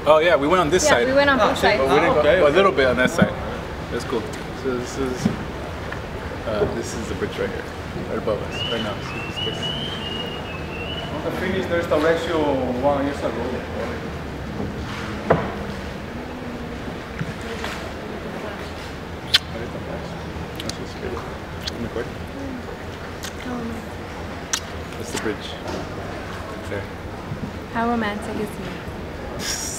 Oh yeah, we went on this side. Yeah, we went on both sides. But we didn't okay, go a okay. little bit on that side. That's cool. So this is the bridge right here, right above us, right now. See this place? I finished the restoration 1 year ago. That's just good. In the court. That's the bridge. Right there. How romantic is he?